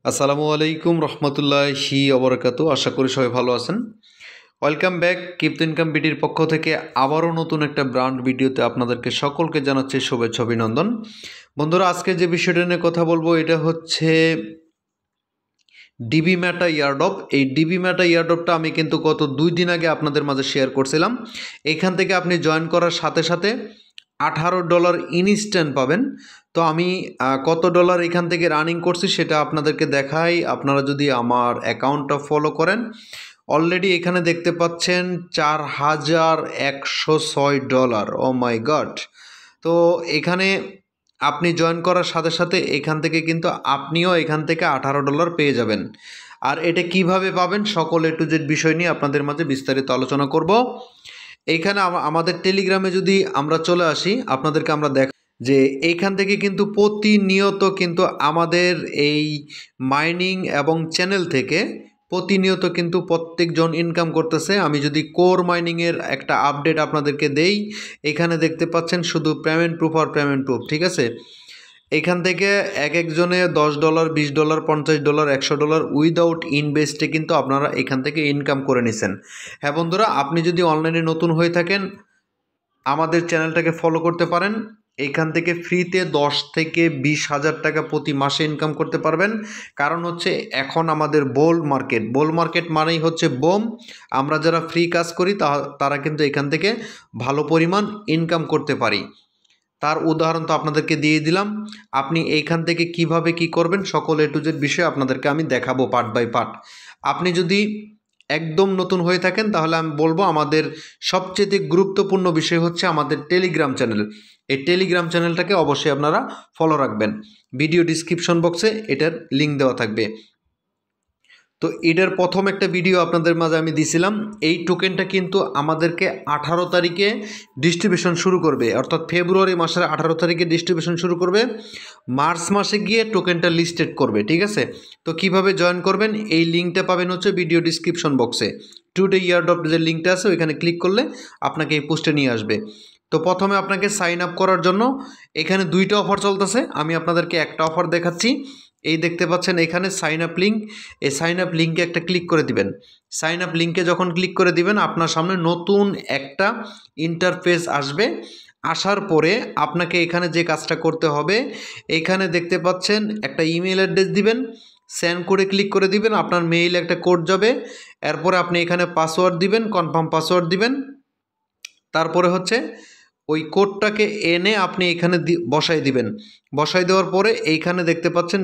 আসসালামু আলাইকুম রহমতুল্লাহি ওবরাকাতু। আশা করি সবাই ভালো আছেন। ওয়েলকাম ব্যাক কিপ ইনকাম বিডির পক্ষ থেকে আবারও নতুন একটা ব্র্যান্ড ভিডিওতে আপনাদেরকে সকলকে জানাচ্ছি শুভেচ্ছা অভিনন্দন। বন্ধুরা, আজকে যে বিষয়টা নিয়ে কথা বলবো এটা হচ্ছে DBMETA এয়ারড্রপ। এই DBMETA এয়ারড্রপটা আমি কিন্তু গত 2 দিন আগে আপনাদের মাঝে শেয়ার করছিলাম। এখান থেকে আপনি জয়েন করার সাথে সাথে $18 ইনস্ট্যান্ট পাবেন। তো আমি কত ডলার এখান থেকে রানিং করছি সেটা আপনাদেরকে দেখাই। আপনারা যদি আমার অ্যাকাউন্টটা ফলো করেন, অলরেডি এখানে দেখতে পাচ্ছেন $4106। Oh my god! তো এখানে আপনি জয়েন করার সাথে সাথে এখান থেকে কিন্তু আপনিও এখান থেকে $18 পেয়ে যাবেন। আর এটা কিভাবে পাবেন সকল A to Z বিষয় নিয়ে আপনাদের মাঝে বিস্তারিত আলোচনা করব। এইখানে আমাদের টেলিগ্রামে যদি আমরা চলে আসি, আপনাদেরকে আমরা দেখ যে এইখান থেকে কিন্তু প্রতিনিয়ত কিন্তু আমাদের এই মাইনিং এবং চ্যানেল থেকে প্রতিনিয়ত কিন্তু প্রত্যেকজন ইনকাম করতেছে। আমি যদি কোর মাইনিংয়ের একটা আপডেট আপনাদেরকে দেই, এখানে দেখতে পাচ্ছেন শুধু পেমেন্ট প্রুফ আর পেমেন্ট প্রুফ, ঠিক আছে। এখান থেকে এক একজনে $10, $20, $50, $100 উইদাউট ইনভেস্টে কিন্তু আপনারা এখান থেকে ইনকাম করে নিছেন। হ্যাঁ বন্ধুরা, আপনি যদি অনলাইনে নতুন হয়ে থাকেন আমাদের চ্যানেলটাকে ফলো করতে পারেন। এইখান থেকে ফ্রিতে 10 থেকে 20,000 টাকা প্রতি মাসে ইনকাম করতে পারবেন। কারণ হচ্ছে এখন আমাদের বোল মার্কেট মানেই হচ্ছে বোম। আমরা যারা ফ্রি কাজ করি তারা কিন্তু এখান থেকে ভালো পরিমাণ ইনকাম করতে পারি। তার উদাহরণ তো আপনাদেরকে দিয়ে দিলাম। আপনি এইখান থেকে কিভাবে কি করবেন সকল A to Z বিষয়ে আপনাদেরকে আমি দেখাবো পার্ট বাই পার্ট। আপনি যদি একদম নতুন হয়ে থাকেন তাহলে আমি বলবো আমাদের সবচেয়ে গুরুত্বপূর্ণ বিষয় হচ্ছে আমাদের টেলিগ্রাম চ্যানেল। এই টেলিগ্রাম চ্যানেলটাকে অবশ্যই আপনারা ফলো রাখবেন। ভিডিও ডিসক্রিপশন বক্সে এটার লিঙ্ক দেওয়া থাকবে। তো এটার প্রথম একটা ভিডিও আপনাদের মাঝে আমি দিছিলাম। এই টোকেনটা কিন্তু আমাদেরকে 18 তারিখে ডিস্ট্রিবিউশন শুরু করবে, অর্থাৎ ফেব্রুয়ারি মাসের 18 তারিখে ডিস্ট্রিবিউশন শুরু করবে। মার্চ মাসে গিয়ে টোকেনটা লিস্টেড করবে, ঠিক আছে। তো কিভাবে জয়েন করবেন এই লিঙ্কটা পাবেন হচ্ছে ভিডিও ডিসক্রিপশন বক্সে। টুডে এয়ারড্রপ যে লিঙ্কটা আছে ওইখানে ক্লিক করলে আপনাকে এই পোস্টে নিয়ে আসবে। তো প্রথমে আপনাকে সাইন আপ করার জন্য এখানে 2টা অফার চলতেছে। আমি আপনাদেরকে একটা অফার দেখাচ্ছি। এই দেখতে পাচ্ছেন এখানে সাইন আপ লিঙ্ক। এই সাইন আপ লিঙ্কে একটা ক্লিক করে দিবেন। সাইন আপ লিঙ্কে যখন ক্লিক করে দিবেন আপনার সামনে নতুন একটা ইন্টারফেস আসবে। আসার পরে আপনাকে এখানে যে কাজটা করতে হবে, এখানে দেখতে পাচ্ছেন একটা ইমেল অ্যাড্রেস দিবেন, সেন্ড করে ক্লিক করে দিবেন, আপনার মেইল একটা কোড যাবে। এরপরে আপনি এখানে পাসওয়ার্ড দিবেন, কনফার্ম পাসওয়ার্ড দিবেন। তারপরে হচ্ছে ওই কোডটাকে এনে আপনি এখানে বসাই দিবেন। বসাই দেওয়ার পরে এইখানে দেখতে পাচ্ছেন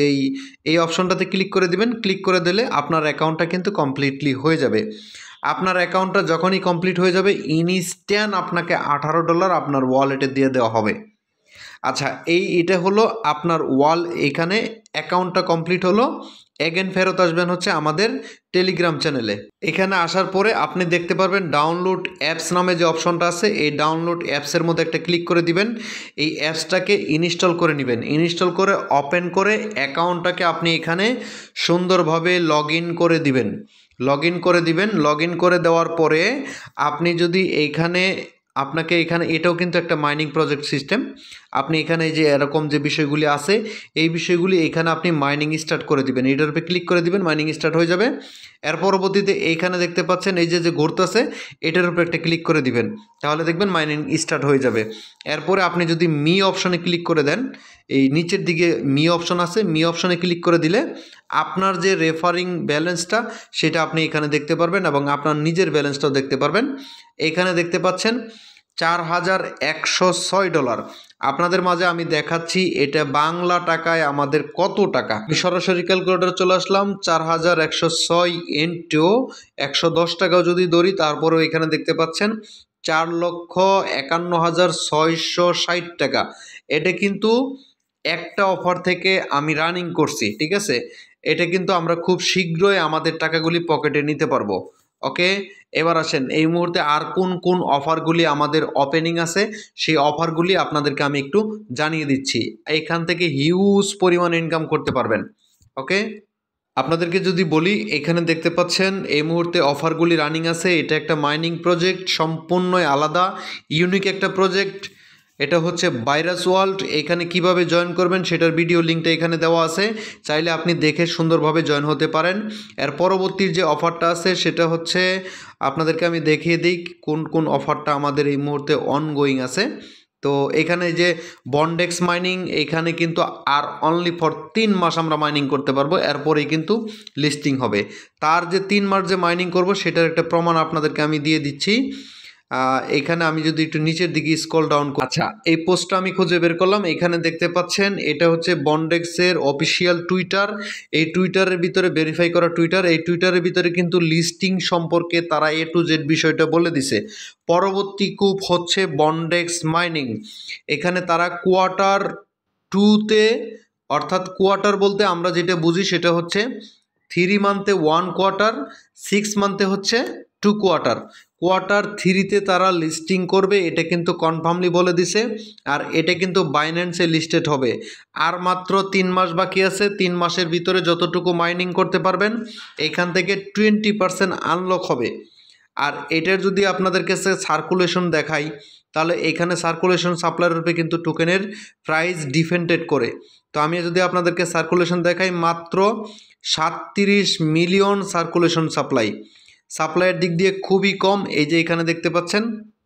এই অপশনটাতে ক্লিক করে দিবেন। ক্লিক করে দিলে আপনার অ্যাকাউন্টটা কিন্তু কমপ্লিটলি হয়ে যাবে। আপনার অ্যাকাউন্টটা যখনই কমপ্লিট হয়ে যাবে ইনস্ট্যান্ট আপনাকে $18 আপনার ওয়ালেটে দিয়ে দেওয়া হবে। আচ্ছা, এটা হলো আপনার এখানে অ্যাকাউন্টটা কমপ্লিট হলো। এগেন ফেরত আসবেন হচ্ছে আমাদের টেলিগ্রাম চ্যানেলে। এখানে আসার পরে আপনি দেখতে পারবেন ডাউনলোড অ্যাপস নামে যে অপশনটা আছে, এই ডাউনলোড অ্যাপসের মধ্যে একটা ক্লিক করে দিবেন। এই অ্যাপসটাকে ইনস্টল করে নেবেন। ইনস্টল করে ওপেন করে অ্যাকাউন্টটাকে আপনি এখানে সুন্দরভাবে লগ ইন করে দিবেন। লগ ইন করে দেওয়ার পরে আপনি যদি আপনাকে এখানে এটাও কিন্তু একটা মাইনিং প্রজেক্ট সিস্টেম। আপনি এখানে যে এরকম যে বিষয়গুলি আছে এই বিষয়গুলি এখানে আপনি মাইনিং স্টার্ট করে দিবেন। এটার উপরে ক্লিক করে দিবেন, মাইনিং স্টার্ট হয়ে যাবে। এর পরবর্তীতে এইখানে দেখতে পাচ্ছেন এই যে ঘুরতেছে এটার উপরে একটা ক্লিক করে দিবেন, তাহলে দেখবেন মাইনিং স্টার্ট হয়ে যাবে। এরপরে আপনি যদি মি অপশনে ক্লিক করে দেন, এই নিচের দিকে মি অপশন আছে, মি অপশনে ক্লিক করে দিলে আপনার যে রেফারিং ব্যালেন্সটা সেটা আপনি এখানে দেখতে পারবেন এবং আপনার নিজের ব্যালেন্সটাও দেখতে পারবেন। এখানে দেখতে পাচ্ছেন $4106। আপনাদের মাঝে আমি দেখাচ্ছি এটা বাংলা টাকায় আমাদের কত টাকা। আমি সরাসরি ক্যালকুলেটর চলে আসলাম। 4106 ইন্টু 110 টাকাও যদি ধরি, তারপরেও এখানে দেখতে পাচ্ছেন 4,51,660 টাকা। এটা কিন্তু একটা অফার থেকে আমি রানিং করছি, ঠিক আছে। এটা কিন্তু আমরা খুব শীঘ্রই আমাদের টাকাগুলি পকেটে নিতে পারবো। ওকে, এবার আসেন এই মুহূর্তে আর কোন কোন অফারগুলি আমাদের ওপেনিং আছে সেই অফারগুলি আপনাদেরকে আমি একটু জানিয়ে দিচ্ছি। এখান থেকে হিউজ পরিমাণ ইনকাম করতে পারবেন। ওকে, আপনাদেরকে যদি বলি, এখানে দেখতে পাচ্ছেন এই মুহূর্তে অফারগুলি রানিং আছে। এটা একটা মাইনিং প্রজেক্ট, সম্পূর্ণই আলাদা ইউনিক একটা প্রজেক্ট। এটা হচ্ছে ভাইরাস ওয়ার্ল্ড। এখানে কিভাবে জয়েন করবেন সেটার ভিডিও লিঙ্কটা এখানে দেওয়া আছে, চাইলে আপনি দেখে সুন্দরভাবে জয়েন হতে পারেন। এর পরবর্তীর যে অফারটা আছে সেটা হচ্ছে আপনাদেরকে আমি দেখিয়ে দিই কোন কোন অফারটা আমাদের এই মুহূর্তে অনগোয়িং আছে। তো এখানে যে বন্ডেক্স মাইনিং, এখানে কিন্তু আর অনলি ফর 3 মাস আমরা মাইনিং করতে পারবো, এরপরেই কিন্তু লিস্টিং হবে। তার যে 3 মাস যে মাইনিং করব সেটার একটা প্রমাণ আপনাদেরকে আমি দিয়ে দিচ্ছি। এখানে আমি যদি একটু নিচের দিকে স্ক্রল ডাউন করি, আচ্ছা এই পোস্টটা আমি খুঁজে বের করলাম। এখানে দেখতে পাচ্ছেন এটা হচ্ছে বন্ডেক্সের অফিসিয়াল টুইটার। এই টুইটারের ভিতরে ভেরিফাই করা টুইটার, এই টুইটারের ভিতরে কিন্তু লিস্টিং সম্পর্কে তারা A to Z বিষয়টা বলে দিছে। পরবর্তী কূপ হচ্ছে বন্ডেক্স মাইনিং। এখানে তারা কোয়ার্টার 2-তে, অর্থাৎ কোয়ার্টার বলতে আমরা যেটা বুঝি সেটা হচ্ছে 3 মান্থে 1 কোয়ার্টার, 6 মান্থে হচ্ছে 2 কোয়ার্টার। কোয়ার্টার 3-তে তারা লিস্টিং করবে, এটা কিন্তু কনফার্মলি বলে দিছে। আর এটা কিন্তু বাইন্যান্সে লিস্টেড হবে। আর মাত্র 3 মাস বাকি আছে। 3 মাসের ভিতরে যতটুকু মাইনিং করতে পারবেন এখান থেকে 20% আনলক হবে। আর এটার যদি আপনাদের কাছে সার্কুলেশন দেখাই, তাহলে এখানে সার্কুলেশন সাপ্লাইয়ের রূপে কিন্তু টোকেনের প্রাইস ডিপেন্ডেড করে। তো আমি যদি আপনাদেরকে সার্কুলেশন দেখাই, মাত্র 37 মিলিয়ন সার্কুলেশন সাপ্লাইয়ের দিক দিয়ে খুবই কম। এই যে এখানে দেখতে পাচ্ছেন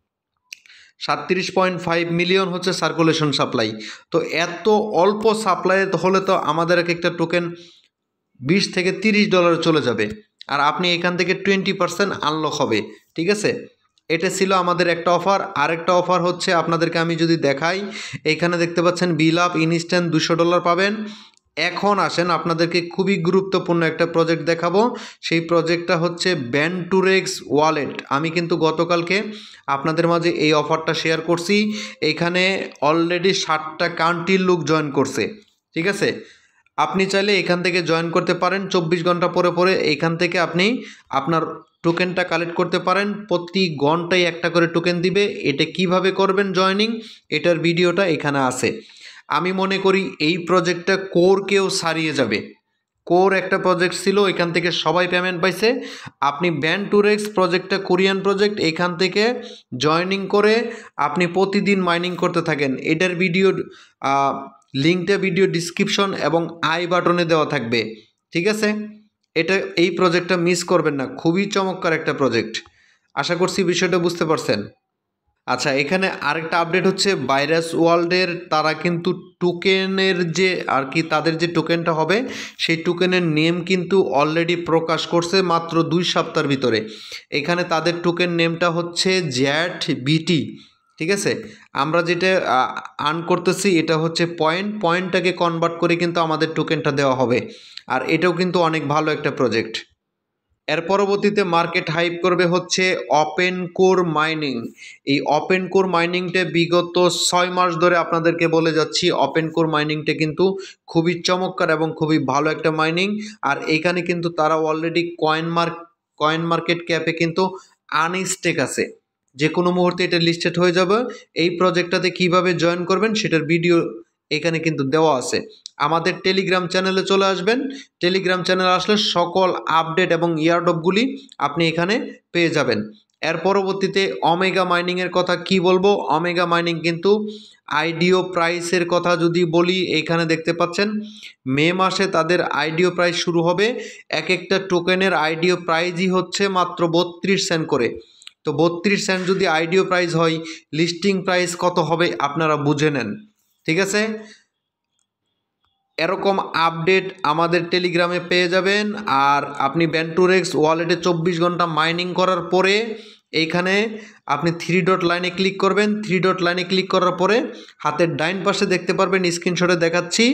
37.5 মিলিয়ন হচ্ছে সার্কুলেশন সাপ্লাই। তো এত অল্প সাপ্লাই হলে তো আমাদের এক একটা টোকেন $20 থেকে $30 চলে যাবে, আর আপনি এখান থেকে 20% আনলক হবে। ঠিক আছে, এটা ছিল আমাদের একটা অফার। আরেকটা অফার হচ্ছে আপনাদেরকে আমি যদি দেখাই, এখানে দেখতে পাচ্ছেন বিল আপ ইনস্ট্যান্ট $200 পাবেন। এখন আসেন আপনাদেরকে খুবই গুরুত্বপূর্ণ একটা প্রজেক্ট দেখাবো। সেই প্রজেক্টটা হচ্ছে ব্যান্টুরেক্স ওয়ালেট। আমি কিন্তু গতকালকে আপনাদের মাঝে এই অফারটা শেয়ার করছি। এখানে অলরেডি 60টা কান্ট্রির লোক জয়েন করছে। ঠিক আছে, আপনি চাইলে এখান থেকে জয়েন করতে পারেন। 24 ঘন্টা পরে পরে এখান থেকে আপনি আপনার টোকেনটা কালেক্ট করতে পারেন। প্রতি ঘন্টায় একটা করে টোকেন দিবে। এটা কিভাবে করবেন জয়েনিং, এটার ভিডিওটা এখানে আছে। আমি মনে করি এই প্রজেক্টটা কোরকেও ছাড়িয়ে যাবে। কোর একটা প্রজেক্ট ছিল, এখান থেকে সবাই পেমেন্ট পাইছে। আপনি ব্যান্টুরেক্স প্রজেক্টটা কোরিয়ান প্রজেক্ট, এখান থেকে জয়েনিং করে আপনি প্রতিদিন মাইনিং করতে থাকেন। এটার ভিডিও লিঙ্কটা ভিডিও ডিসক্রিপশন এবং আই বাটনে দেওয়া থাকবে। ঠিক আছে, এই প্রজেক্টটা মিস করবেন না, খুবই চমৎকার একটা প্রজেক্ট। আশা করছি বিষয়টা বুঝতে পারছেন। আচ্ছা, এখানে আরেকটা আপডেট হচ্ছে ভাইরাস ওয়ার্ল্ডের। তারা কিন্তু টোকেনের যে আর কি তাদের যে টোকেনটা হবে সেই টোকেনের নেম কিন্তু অলরেডি প্রকাশ করছে মাত্র 2 সপ্তাহের ভিতরে। এখানে তাদের টোকেন নেমটা হচ্ছে 𝐻𝐵T। ঠিক আছে, আমরা যেটা আর্ন করতেছি এটা হচ্ছে পয়েন্টটাকে কনভার্ট করে কিন্তু আমাদের টোকেনটা দেওয়া হবে। আর এটাও কিন্তু অনেক ভালো একটা প্রজেক্ট। এর পরবর্তীতে মার্কেট হাইপ করবে হচ্ছে ওপেন কোর মাইনিং। এই ওপেন কোর মাইনিংটা বিগত 6 মাস ধরে আপনাদেরকে বলে যাচ্ছি। ওপেন কোর মাইনিংটা কিন্তু খুবই চমৎকার এবং খুবই ভালো একটা মাইনিং। আর এখানে কিন্তু তারা অলরেডি কয়েন মার্কেট ক্যাপে কিন্তু আনস্টেক আছে। যে কোনো মুহূর্তে এটা লিস্টেড হয়ে যাবে। এই প্রজেক্টটাতে কিভাবে জয়েন করবেন সেটার ভিডিও এখানে কিন্তু দেওয়া আছে। আমাদের টেলিগ্রাম চ্যানেলে চলে আসবেন। টেলিগ্রাম চ্যানেলে আসলে সকল আপডেট এবং ইয়ারড্রপগুলি আপনি এখানে পেয়ে যাবেন। এর পরবর্তীতে ওমেগা মাইনিংয়ের কথা কি বলবো। ওমেগা মাইনিং কিন্তু আইডিও প্রাইসের কথা যদি বলি, এখানে দেখতে পাচ্ছেন মে মাসে তাদের আইডিও প্রাইস শুরু হবে। এক একটা টোকেনের আইডিও প্রাইসই হচ্ছে মাত্র 32 সেন্ট করে। তো 32 সেন্ট যদি আইডিও প্রাইস হয়, লিস্টিং প্রাইস কত হবে আপনারা বুঝে নেন। ঠিক আছে, এরকম আপডেট আমাদের টেলিগ্রামে পেয়ে যাবেন। আর আপনি ব্যান্টুরেক্স ওয়ালেটে 24 ঘন্টা মাইনিং করার পরে এইখানে আপনি 3 ডট লাইনে ক্লিক করবেন। 3 ডট লাইনে ক্লিক করার পরে হাতের ডাইন পাশে দেখতে পারবেন, স্ক্রিনশটে দেখাচ্ছি,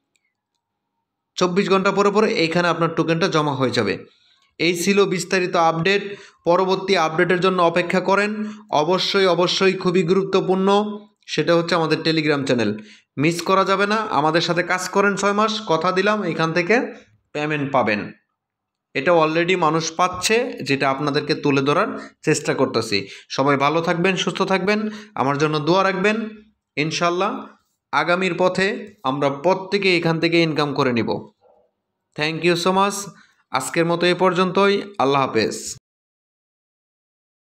24 ঘন্টা পরে পরে এইখানে আপনার টোকেনটা জমা হয়ে যাবে। এই ছিল বিস্তারিত আপডেট। পরবর্তী আপডেটের জন্য অপেক্ষা করেন। অবশ্যই খুবই গুরুত্বপূর্ণ, সেটা হচ্ছে আমাদের টেলিগ্রাম চ্যানেল মিস করা যাবে না। আমাদের সাথে কাজ করেন 6 মাস, কথা দিলাম এখান থেকে পেমেন্ট পাবেন। এটা অলরেডি মানুষ পাচ্ছে, যেটা আপনাদেরকে তুলে ধরার চেষ্টা করতেছি। সবাই ভালো থাকবেন, সুস্থ থাকবেন, আমার জন্য দোয়া রাখবেন। ইনশাল্লাহ আগামীর পথে আমরা প্রত্যেকে এখান থেকে ইনকাম করে নিব। Thank you so much. আজকের মতো এ পর্যন্তই। আল্লাহ হাফেজ।